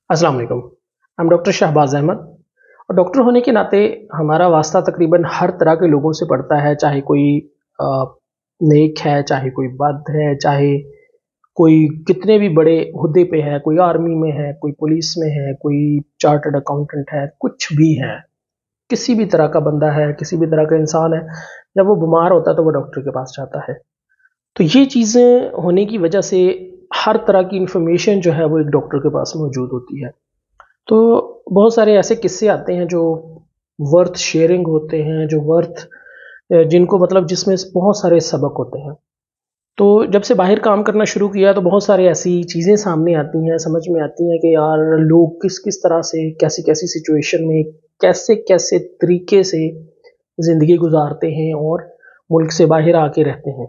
अस्सलाम वालेकुम। I'm doctor Shahbaz Ahmad और डॉक्टर होने के नाते हमारा वास्ता तकरीबन हर तरह के लोगों से पड़ता है, चाहे कोई अ, नेक है, चाहे कोई बद है, चाहे कोई कितने भी बड़े हुद्दे पे है, कोई आर्मी में है, कोई पुलिस में है, कोई चार्टर्ड अकाउंटेंट है, कुछ भी है, किसी भी तरह का बंदा है, किसी भी तरह का इंसान है, जब वो बीमार होता है तो वो डॉक्टर के पास जाता है। तो ये चीज़ें होने की वजह से हर तरह की इन्फॉर्मेशन जो है वो एक डॉक्टर के पास मौजूद होती है। तो बहुत सारे ऐसे किस्से आते हैं जो वर्थ शेयरिंग होते हैं, जो वर्थ जिनको मतलब जिसमें बहुत सारे सबक होते हैं। तो जब से बाहर काम करना शुरू किया तो बहुत सारी ऐसी चीज़ें सामने आती हैं, समझ में आती हैं कि यार लोग किस-किस तरह से, कैसी-कैसी सिचुएशन में, कैसे-कैसे तरीके से ज़िंदगी गुज़ारते हैं और मुल्क से बाहर आके रहते हैं।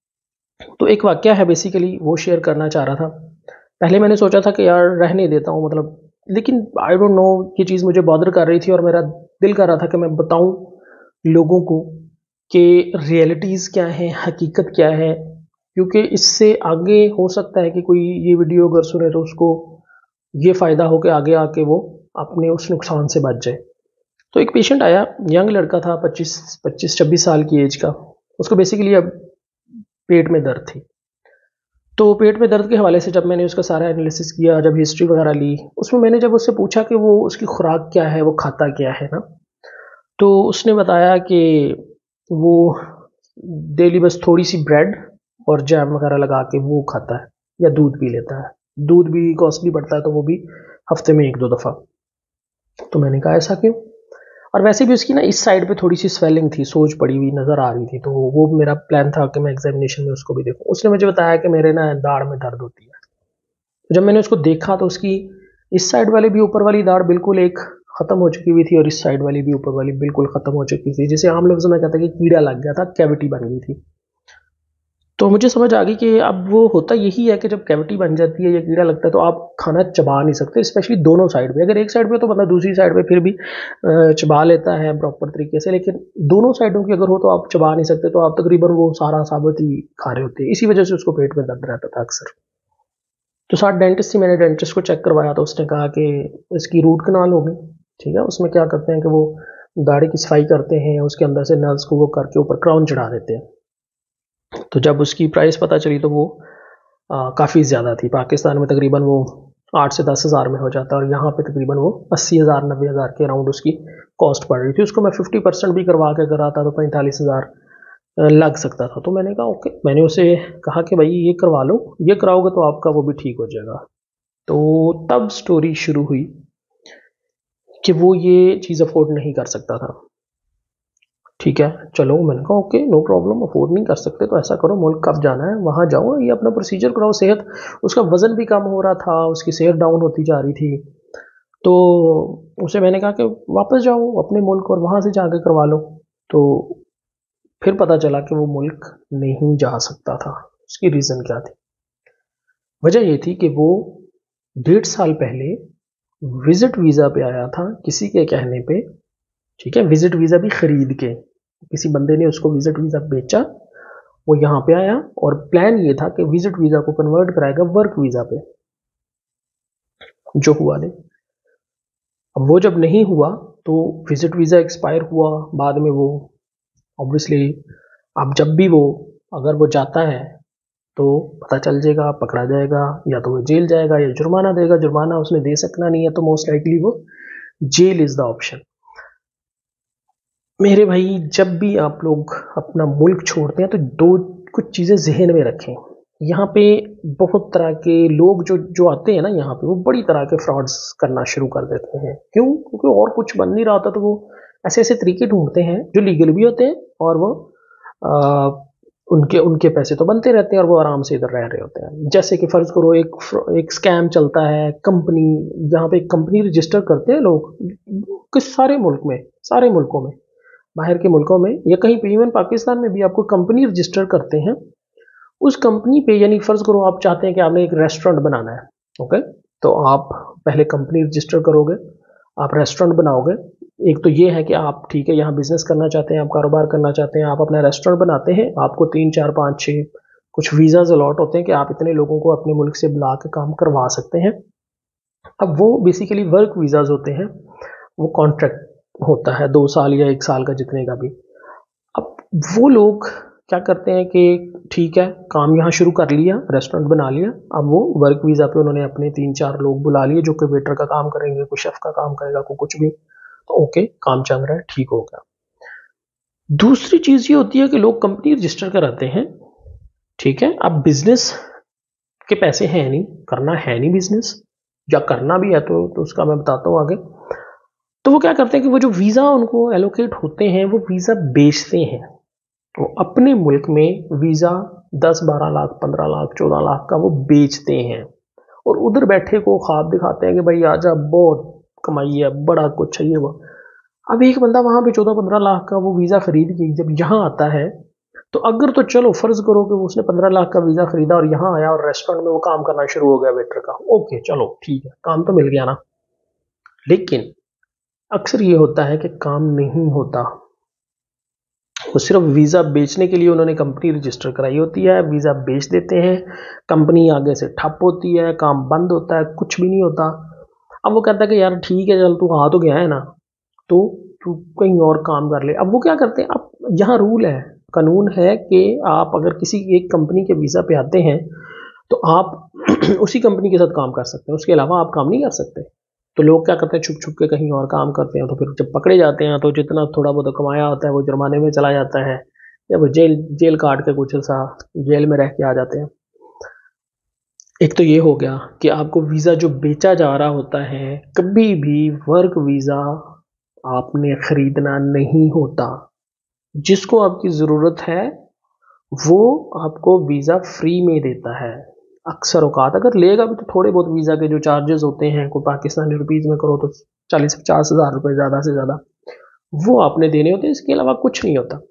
तो एक वाक़या है बेसिकली वो शेयर करना चाह रहा था। पहले मैंने सोचा था कि यार रहने देता हूँ मतलब, लेकिन आई डोंट नो ये चीज़ मुझे बॉदर कर रही थी और मेरा दिल कर रहा था कि मैं बताऊँ लोगों को कि रियलिटीज़ क्या हैं, हकीकत क्या है। क्योंकि इससे आगे हो सकता है कि कोई ये वीडियो अगर सुने तो उसको ये फ़ायदा हो कि आगे आके वो अपने उस नुकसान से बच जाए। तो एक पेशेंट आया, यंग लड़का था, 25-26 साल की एज का। उसको बेसिकली अब पेट में दर्द थी। तो पेट में दर्द के हवाले से जब मैंने उसका सारा एनालिसिस किया, जब हिस्ट्री वगैरह ली, उसमें मैंने जब उससे पूछा कि वो उसकी खुराक क्या है, वो खाता क्या है ना, तो उसने बताया कि वो डेली बस थोड़ी-सी ब्रेड और जैम वगैरह लगा के वो खाता है या दूध पी लेता है। दूध भी कॉस्टली पड़ता है तो वो भी हफ्ते में 1-2 दफ़ा। तो मैंने कहा ऐसा क्यों? और वैसे भी उसकी ना इस साइड पे थोड़ी-सी स्वेलिंग थी, सोज पड़ी हुई नज़र आ रही थी, तो वो मेरा प्लान था कि मैं एग्ज़ामिनेशन में उसको भी देखूँ। उसने मुझे बताया कि मेरे ना दाढ़ में दर्द होती है। तो जब मैंने उसको देखा तो उसकी इस साइड वाली भी ऊपर वाली दाढ़ बिल्कुल एक ख़त्म हो चुकी हुई थी और इस साइड वाली भी ऊपर वाली बिल्कुल ख़त्म हो चुकी थी। जिसे आम लफ्ज़ों में कहते हैं कि कीड़ा लग गया था, कैविटी बन गई थी। तो मुझे समझ आ गई कि अब वो होता यही है कि जब कैविटी बन जाती है या कीड़ा लगता है तो आप खाना चबा नहीं सकते, स्पेशली दोनों साइड में। अगर एक साइड पे तो बंदा दूसरी साइड पे फिर भी चबा लेता है प्रॉपर तरीके से, लेकिन दोनों साइडों की अगर हो तो आप चबा नहीं सकते, तो आप तकरीबन वो सारा साबुत ही खा रहे होते हैं। इसी वजह से उसको पेट में दर्द रहता था अक्सर। तो साथ डेंटिस्ट थी, मैंने डेंटिस्ट को चेक करवाया तो उसने कहा कि इसकी रूट कनाल होगी। ठीक है, उसमें क्या करते हैं कि वो दाढ़ी की सफाई करते हैं, उसके अंदर से नर्व्स को वो करके ऊपर क्राउन चढ़ा देते हैं। तो जब उसकी प्राइस पता चली तो वो काफ़ी ज़्यादा थी। पाकिस्तान में तकरीबन वो 8 से 10 हज़ार में हो जाता है और यहाँ पे तकरीबन वो 80,000 90,000 के अराउंड उसकी कॉस्ट पड़ रही थी। उसको मैं 50% भी करवा के कराता तो 45,000 लग सकता था। तो मैंने कहा ओके, मैंने उसे कहा कि भाई ये करवा लो, ये कराओगे तो आपका वो भी ठीक हो जाएगा। तो तब स्टोरी शुरू हुई कि वो ये चीज़ अफ़ोर्ड नहीं कर सकता था। ठीक है, चलो मैंने कहा ओके नो प्रॉब्लम, अफ़ोर्ड नहीं कर सकते तो ऐसा करो, मुल्क कब जाना है वहाँ जाओ, ये अपना प्रोसीजर कराओ। सेहत उसका वज़न भी कम हो रहा था, उसकी सेहत डाउन होती जा रही थी। तो उसे मैंने कहा कि वापस जाओ अपने मुल्क और वहाँ से जाके करवा लो। तो फिर पता चला कि वो मुल्क नहीं जा सकता था। उसकी रीज़न क्या थी? वजह ये थी कि वो 1.5 साल पहले विज़िट वीज़ा पे आया था किसी के कहने पे। ठीक है, विज़िट वीज़ा भी खरीद के, किसी बंदे ने उसको विज़िट वीज़ा बेचा, वो यहाँ पे आया और प्लान ये था कि विज़िट वीज़ा को कन्वर्ट कराएगा वर्क वीज़ा पे, जो हुआ नहीं। अब वो जब नहीं हुआ तो विज़िट वीज़ा एक्सपायर हुआ, बाद में वो ऑब्वियसली अब जब भी वो अगर वो जाता है तो पता चल जाएगा, पकड़ा जाएगा, या तो वो जेल जाएगा या जुर्माना देगा। जुर्माना उसने दे सकना नहीं है तो मोस्ट लाइकली वो जेल इज़ द ऑप्शन। मेरे भाई, जब भी आप लोग अपना मुल्क छोड़ते हैं तो दो कुछ चीज़ें ज़हन में रखें। यहाँ पे बहुत तरह के लोग जो जो आते हैं ना यहाँ पे, वो बड़ी तरह के फ्रॉड्स करना शुरू कर देते हैं। क्यों? क्योंकि और कुछ बन नहीं रहा होता तो वो ऐसे-ऐसे तरीके ढूँढते हैं जो लीगल भी होते हैं और वो अ, उनके उनके पैसे तो बनते रहते हैं और वो आराम से इधर रह रहे होते हैं। जैसे कि फ़र्ज़ करो एक स्कैम चलता है, कंपनी जहाँ पे एक कंपनी रजिस्टर करते हैं लोग, किस सारे मुल्क में, सारे मुल्कों में, बाहर के मुल्कों में या कहीं पे, इवन पाकिस्तान में भी आपको कंपनी रजिस्टर करते हैं। उस कंपनी पे यानी फ़र्ज़ करो आप चाहते हैं कि आपने एक रेस्टोरेंट बनाना है, ओके? तो आप पहले कंपनी रजिस्टर करोगे, आप रेस्टोरेंट बनाओगे। एक तो ये है कि आप ठीक है यहाँ बिज़नेस करना चाहते हैं, आप कारोबार करना चाहते हैं, आप अपना रेस्टोरेंट बनाते हैं, आपको 3, 4, 5, 6 कुछ वीज़ाज़ अलॉट होते हैं कि आप इतने लोगों को अपने मुल्क से बुला के काम करवा सकते हैं। अब वो बेसिकली वर्क वीज़ाज़ होते हैं, वो कॉन्ट्रैक्ट होता है 2 साल या 1 साल का जितने का भी। अब वो लोग क्या करते हैं कि ठीक है, काम यहाँ शुरू कर लिया, रेस्टोरेंट बना लिया, अब वो वर्क वीज़ा पे उन्होंने अपने 3-4 लोग बुला लिए जो कि वेटर का काम करेंगे, कोई शेफ़ का काम करेगा, कोई कुछ भी। तो ओके, काम चल रहा है, ठीक हो गया। दूसरी चीज़ ये होती है कि लोग कंपनी रजिस्टर कराते हैं, ठीक है? अब बिज़नेस के पैसे हैं नहीं, करना है नहीं बिज़नेस, या करना भी है तो उसका मैं बताता हूँ आगे। तो वो क्या करते हैं कि वो जो वीज़ा उनको एलोकेट होते हैं, वो वीज़ा बेचते हैं। वो अपने मुल्क में वीज़ा 10-12 लाख, 15 लाख, 14 लाख का वो बेचते हैं और उधर बैठे को ख्वाब दिखाते हैं कि भाई आजा, बहुत कमाई है, बड़ा कुछ है ये वो। अब एक बंदा वहाँ पे 14-15 लाख का वो वीज़ा खरीद के जब यहाँ आता है, तो अगर तो चलो फ़र्ज़ करो कि उसने 15 लाख का वीज़ा खरीदा और यहाँ आया और रेस्टोरेंट में वो काम करना शुरू हो गया वेटर का, ओके चलो ठीक है, काम तो मिल गया ना। लेकिन अक्सर ये होता है कि काम नहीं होता। वो सिर्फ वीज़ा बेचने के लिए उन्होंने कंपनी रजिस्टर कराई होती है, वीज़ा बेच देते हैं, कंपनी आगे से ठप होती है, काम बंद होता है, कुछ भी नहीं होता। अब वो कहता है कि यार ठीक है, चल तू आ तो गया है ना, तो तू कहीं और काम कर ले। अब वो क्या करते हैं, अब यहाँ रूल है, कानून है कि आप अगर किसी एक कंपनी के वीज़ा पे आते हैं, तो आप उसी कंपनी के साथ काम कर सकते हैं, उसके अलावा आप काम नहीं कर सकते। तो लोग क्या करते हैं, छुप छुप के कहीं और काम करते हैं, तो फिर जब पकड़े जाते हैं तो जितना थोड़ा बहुत कमाया होता है वो जुर्माने में चला जाता है, या वो जेल जेल काट के कुछ सा जेल में रह के आ जाते हैं। एक तो ये हो गया कि आपको वीज़ा जो बेचा जा रहा होता है, कभी भी वर्क वीज़ा आपने खरीदना नहीं होता। जिसको आपकी ज़रूरत है वो आपको वीज़ा फ्री में देता है। अक्सर औकात अगर लेगा भी तो थोड़े बहुत वीज़ा के जो चार्जेस होते हैं, कोई पाकिस्तानी रुपीज़ में करो तो 40-50 हज़ार रुपये ज़्यादा से ज़्यादा वो आपने देने होते हैं, इसके अलावा कुछ नहीं होता।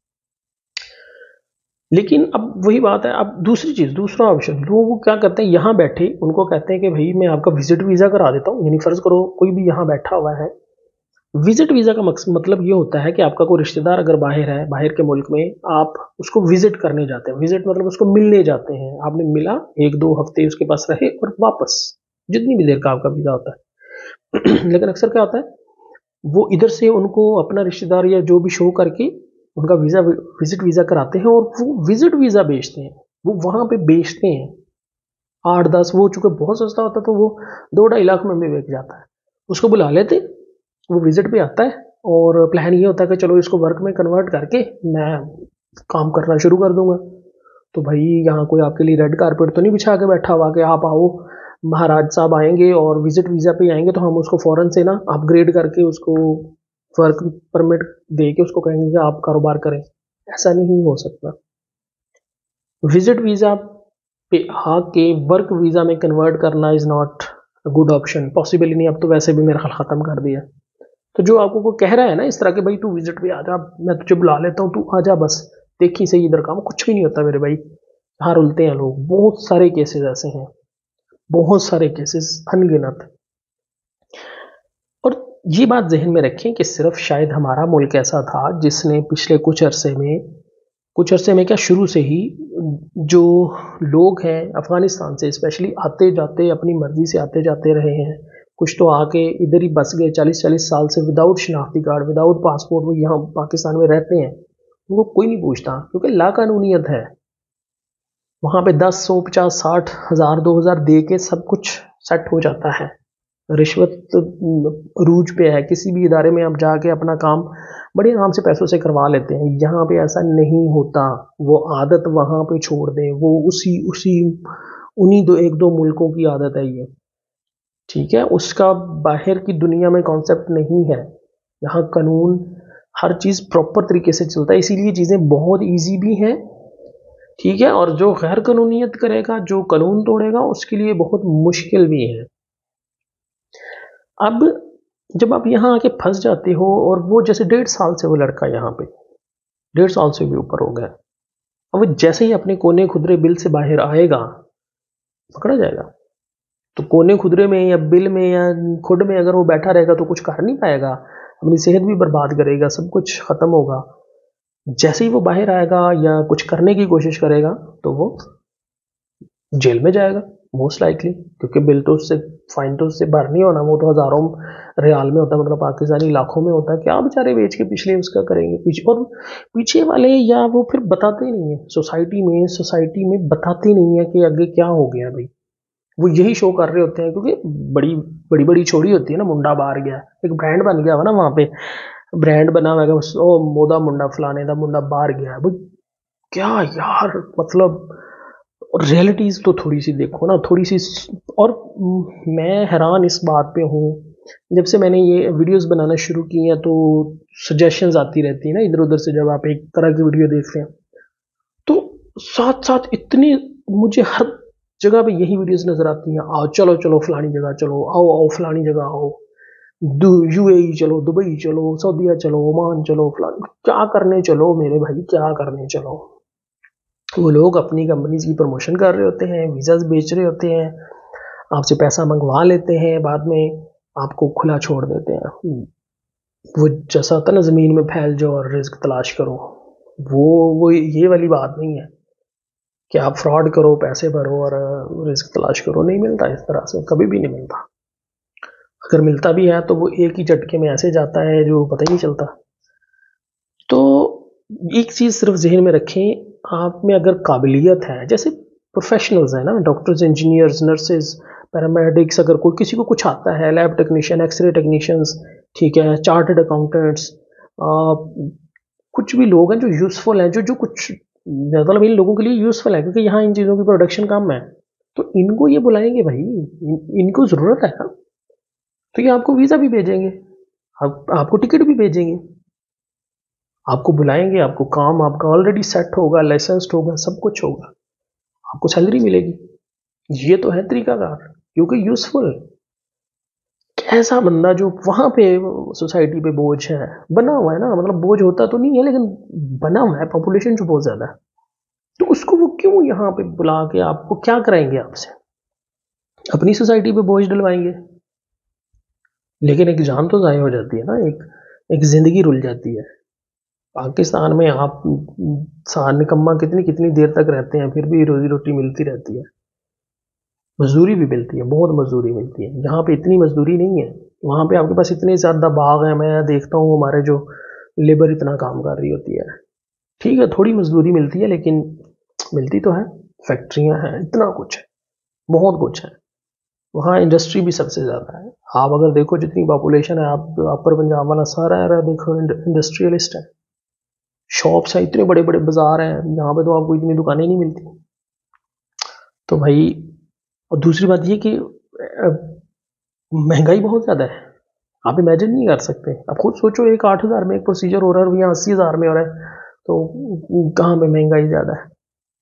लेकिन अब वही बात है, अब दूसरी चीज़, दूसरा ऑप्शन, लोग क्या करते हैं, यहाँ बैठे उनको कहते हैं कि भाई मैं आपका विजिट वीज़ा करा देता हूँ। यानी फ़र्ज़ करो कोई भी यहाँ बैठा हुआ है, विजिट वीज़ा का मतलब ये होता है कि आपका कोई रिश्तेदार अगर बाहर है, बाहर के मुल्क में, आप उसको विजिट करने जाते हैं। विजिट मतलब उसको मिलने जाते हैं, आपने मिला, 1-2 हफ्ते उसके पास रहे और वापस, जितनी भी देर का आपका वीज़ा होता है। लेकिन अक्सर क्या होता है, वो इधर से उनको अपना रिश्तेदार या जो भी शो करके उनका वीज़ा, विजिट वीज़ा कराते हैं और वो विजिट वीज़ा बेचते हैं, वो वहाँ पे बेचते हैं 8-10, वो चूंकि बहुत सस्ता होता है तो वो 2-2.5 लाख में भी बिक जाता है। उसको बुला लेते, वो विजिट पे आता है और प्लान ये होता है कि चलो इसको वर्क में कन्वर्ट करके मैं काम करना शुरू कर दूंगा। तो भाई यहाँ कोई आपके लिए रेड कारपेट तो नहीं बिछा के बैठा हुआ कि आप आओ, महाराज साहब आएंगे और विजिट वीज़ा पे आएंगे तो हम उसको फ़ौरन से ना अपग्रेड करके उसको वर्क परमिट दे के उसको कहेंगे कि आप कारोबार करें। ऐसा नहीं हो सकता। विजिट वीज़ा पे आके वर्क वीज़ा में कन्वर्ट करना is not a good option, possible ही नहीं। अब तो वैसे भी मेरा ख्याल ख़त्म कर दिया। तो जो आपको कोई कह रहा है ना इस तरह के, भाई तू विजिट पे आ जा, मैं तुझे बुला लेता हूँ, तू आ जा बस, देखी सही इधर काम, कुछ भी नहीं होता मेरे भाई। यहाँ रुलते हैं लोग, बहुत सारे केसेस ऐसे हैं, बहुत सारे केसेस अनगिनत। और ये बात जहन में रखें कि सिर्फ शायद हमारा मुल्क ऐसा था जिसने पिछले कुछ अरसे में क्या, शुरू से ही जो लोग हैं अफ़गानिस्तान से स्पेशली आते जाते अपनी मर्ज़ी से आते जाते रहे हैं। कुछ तो आके इधर ही बस गए 40-40 साल से विदाउट शनाख्ती कार्ड, विदाउट पासपोर्ट, वो यहाँ पाकिस्तान में रहते हैं। उनको कोई नहीं पूछता क्योंकि लाकानूनियत है। वहाँ पे 10, 100, 50, 60 हज़ार, 2,000 दे के सब कुछ सेट हो जाता है। रिश्वत रूज पे है, किसी भी इदारे में आप जाके अपना काम बड़े आराम से पैसों से करवा लेते हैं। यहाँ पे ऐसा नहीं होता। वो आदत वहाँ पे छोड़ दें, वो उसी उसी उन्हीं 1-2 मुल्कों की आदत है ये, ठीक है। उसका बाहर की दुनिया में कॉन्सेप्ट नहीं है। यहाँ कानून हर चीज़ प्रॉपर तरीके से चलता है, इसीलिए चीज़ें बहुत ईजी भी हैं, ठीक है। और जो गैर कानूनियत करेगा, जो कानून तोड़ेगा, उसके लिए बहुत मुश्किल भी है। अब जब आप यहाँ आके फंस जाते हो, और वो जैसे 1.5 साल से वो लड़का यहाँ पे 1.5 साल से भी ऊपर हो गया, अब वो जैसे ही अपने कोने खुदरे बिल से बाहर आएगा पकड़ा जाएगा। तो कोने खुदरे में या बिल में या खुद में अगर वो बैठा रहेगा तो कुछ कर नहीं पाएगा, अपनी सेहत भी बर्बाद करेगा, सब कुछ ख़त्म होगा। जैसे ही वो बाहर आएगा या कुछ करने की कोशिश करेगा तो वो जेल में जाएगा। मोस्ट लाइकली, क्योंकि बिल तो उससे, फाइन तो उससे भर नहीं होना, वो तो हज़ारों रियाल में होता है, मतलब पाकिस्तानी लाखों में होता है। क्या बेचारे बेच के पिछले उसका करेंगे पीछे, और पीछे वाले या वो फिर बताते ही नहीं है सोसाइटी में बताते नहीं है कि आगे क्या हो गया भाई। वो यही शो कर रहे होते हैं, क्योंकि बड़ी बड़ी बड़ी छोड़ी होती है ना, मुंडा बाहर गया, एक ब्रांड बन गया हुआ ना वहाँ पे, ब्रांड बना हुआ है, ओ मोदा मुंडा फलाने का मुंडा बाहर गया है भाई। क्या यार, मतलब रियलिटीज तो थोड़ी सी देखो ना, थोड़ी सी। और मैं हैरान इस बात पे हूँ, जब से मैंने ये वीडियोस बनाना शुरू की हैं तो सजेशंस आती रहती है ना इधर उधर से, जब आप एक तरह की वीडियो देखते हैं तो साथ साथ इतनी, मुझे हर जगह पे यही वीडियोस नजर आती हैं, आओ चलो चलो फलानी जगह चलो, आओ आओ फलानी जगह आओ, यूएई चलो, दुबई चलो, सऊदीया चलो, ओमान चलो, फलान क्या करने चलो मेरे भाई, क्या करने चलो। वो लोग अपनी कंपनीज की प्रमोशन कर रहे होते हैं, वीज़ाज बेच रहे होते हैं, आपसे पैसा मंगवा लेते हैं, बाद में आपको खुला छोड़ देते हैं। वो जैसा होता है ना, ज़मीन में फैल जाओ और रिस्क तलाश करो, वो वो ये वाली बात नहीं है कि आप फ्रॉड करो, पैसे भरो और रिस्क तलाश करो। नहीं मिलता इस तरह से, कभी भी नहीं मिलता। अगर मिलता भी है तो वो एक ही झटके में ऐसे जाता है जो पता ही नहीं चलता। तो एक चीज़ सिर्फ जहन में रखें, आप में अगर काबिलियत है, जैसे प्रोफेशनल्स हैं ना, डॉक्टर्स, इंजीनियर्स, नर्सेज, पैरामेडिक्स, अगर कोई किसी को कुछ आता है, लैब टेक्नीशियन, एक्सरे टेक्नीशियंस, ठीक है, चार्टर्ड अकाउंटेंट्स, कुछ भी लोग हैं जो यूज़फुल हैं, जो जो कुछ मतलब इन लोगों के लिए यूज़फुल है, क्योंकि यहाँ इन चीज़ों की प्रोडक्शन कम है, तो इनको ये बुलाएंगे भाई, इनको ज़रूरत है ना, तो ये आपको वीज़ा भी भेजेंगे, आपको टिकट भी भेजेंगे, आपको बुलाएंगे, आपको काम आपका ऑलरेडी सेट होगा, लाइसेंस्ड होगा, सब कुछ होगा, आपको सैलरी मिलेगी। ये तो है तरीकाकार, क्योंकि यूजफुल। ऐसा बंदा जो वहां पे सोसाइटी पे बोझ है, बना हुआ है ना, मतलब बोझ होता तो नहीं है लेकिन बना हुआ है, पॉपुलेशन जो बहुत ज्यादा है, तो उसको वो क्यों यहाँ पे बुला के आपको क्या कराएंगे आपसे, अपनी सोसाइटी पे बोझ डलवाएंगे। लेकिन एक जान तो जाया हो जाती है ना, एक जिंदगी रुल जाती है। पाकिस्तान में आप निकम्मा कितनी कितनी देर तक रहते हैं, फिर भी रोजी रोटी मिलती रहती है, मजदूरी भी मिलती है, बहुत मजदूरी मिलती है। यहाँ पे इतनी मजदूरी नहीं है, वहाँ पे आपके पास इतने ज़्यादा बाग हैं, मैं देखता हूँ हमारे जो लेबर इतना काम कर रही होती है। ठीक है, थोड़ी मजदूरी मिलती है लेकिन मिलती तो है, फैक्ट्रियाँ हैं, इतना कुछ है, बहुत कुछ है। वहाँ इंडस्ट्री भी सबसे ज़्यादा है। आप अगर देखो जितनी पॉपुलेशन है, आप अपर पंजाब वाला सारा एरिया देखो इंडस्ट्रियलिस्ट है, शॉप्स हैं, इतने बड़े बड़े बाजार हैं, यहाँ पे तो आपको इतनी दुकानें नहीं मिलती। तो भाई, और दूसरी बात ये कि महंगाई बहुत ज़्यादा है, आप इमेजिन नहीं कर सकते। आप खुद सोचो, एक 8,000 में एक प्रोसीजर हो रहा है और यहाँ 80,000 में हो रहा है, तो कहाँ पे महंगाई ज़्यादा है।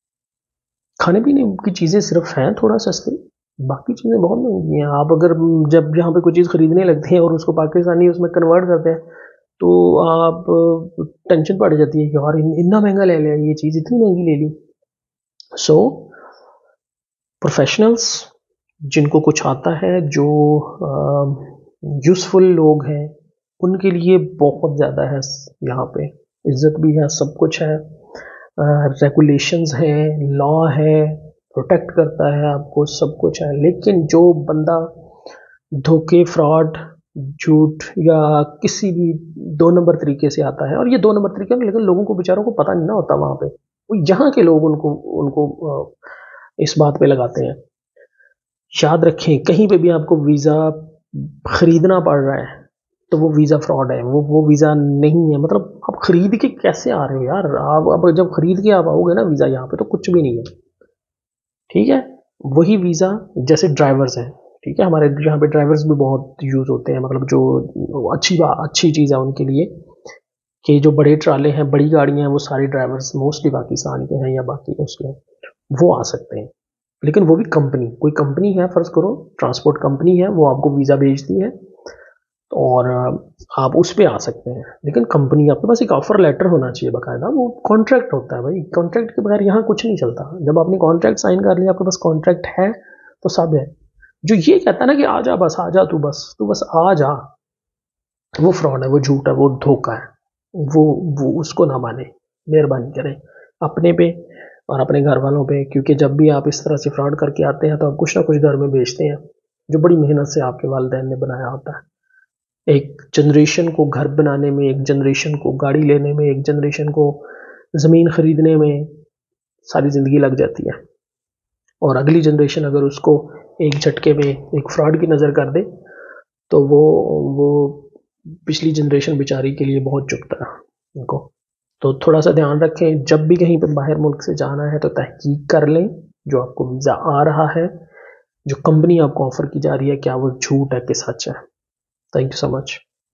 खाने पीने की चीज़ें सिर्फ हैं थोड़ा सस्ती, बाकी चीज़ें बहुत महंगी हैं। आप अगर जब यहाँ पे कोई चीज़ खरीदने लगते हैं और उसको पाकिस्तानी उसमें कन्वर्ट करते हैं, तो आप टेंशन पड़ जाती है कि यार इतना महंगा ले लिया, ये चीज़ इतनी महंगी ले ली। सो प्रोफेशनल्स जिनको कुछ आता है, जो यूज़फुल लोग हैं, उनके लिए बहुत ज़्यादा है यहाँ पे, इज्जत भी है, सब कुछ है, रेगुलेशंस हैं, लॉ है, प्रोटेक्ट करता है आपको, सब कुछ है। लेकिन जो बंदा धोखे, फ्रॉड, झूठ या किसी भी 2 नंबर तरीके से आता है, और ये 2 नंबर तरीके में, लेकिन लोगों को बेचारों को पता नहीं ना होता वहाँ पे, वो यहाँ के लोग उनको उनको इस बात पे लगाते हैं। याद रखें, कहीं पे भी आपको वीज़ा खरीदना पड़ रहा है तो वो वीज़ा फ्रॉड है, वो वीज़ा नहीं है। मतलब आप खरीद के कैसे आ रहे हो यार, आप अब जब खरीद के आप आओगे ना वीज़ा, यहाँ पे तो कुछ भी नहीं है, ठीक है। वही वीज़ा, जैसे ड्राइवर्स हैं, ठीक है, हमारे यहाँ पे ड्राइवर्स भी बहुत यूज़ होते हैं, मतलब जो अच्छी चीज़ है उनके लिए, कि जो बड़े ट्राले हैं, बड़ी गाड़ियाँ हैं, वो सारे ड्राइवर्स मोस्टली पाकिस्तान के हैं या बाकी उसके हैं, वो आ सकते हैं। लेकिन वो भी कोई कंपनी है, फर्ज करो ट्रांसपोर्ट कंपनी है, वो आपको वीज़ा भेजती है और आप उस पे आ सकते हैं। लेकिन कंपनी, आपके पास एक ऑफर लेटर होना चाहिए बाकायदा, वो कॉन्ट्रैक्ट होता है भाई, कॉन्ट्रैक्ट के बगैर यहाँ कुछ नहीं चलता। जब आपने कॉन्ट्रैक्ट साइन कर लिया, आपके पास कॉन्ट्रैक्ट है तो सब है। जो ये कहता है ना कि आ जा बस, आ जा तू बस आ जा, वो फ्रॉड है, वो झूठ है, वो धोखा है। वो उसको ना माने, मेहरबानी करें अपने पे। और अपने घर वालों पे, क्योंकि जब भी आप इस तरह से फ्रॉड करके आते हैं तो आप कुछ ना कुछ घर में बेचते हैं जो बड़ी मेहनत से आपके वालिदैन ने बनाया होता है। एक जनरेशन को घर बनाने में, एक जनरेशन को गाड़ी लेने में, एक जनरेशन को ज़मीन खरीदने में सारी ज़िंदगी लग जाती है, और अगली जनरेशन अगर उसको एक झटके में एक फ्रॉड की नज़र कर दे तो वो पिछली जनरेशन बेचारी के लिए बहुत चुभता है उनको। तो थोड़ा सा ध्यान रखें, जब भी कहीं पे बाहर मुल्क से जाना है तो तहकीक कर लें जो आपको वीज़ा आ रहा है, जो कंपनी आपको ऑफ़र की जा रही है क्या वो झूठ है कि सच है। Thank you so much.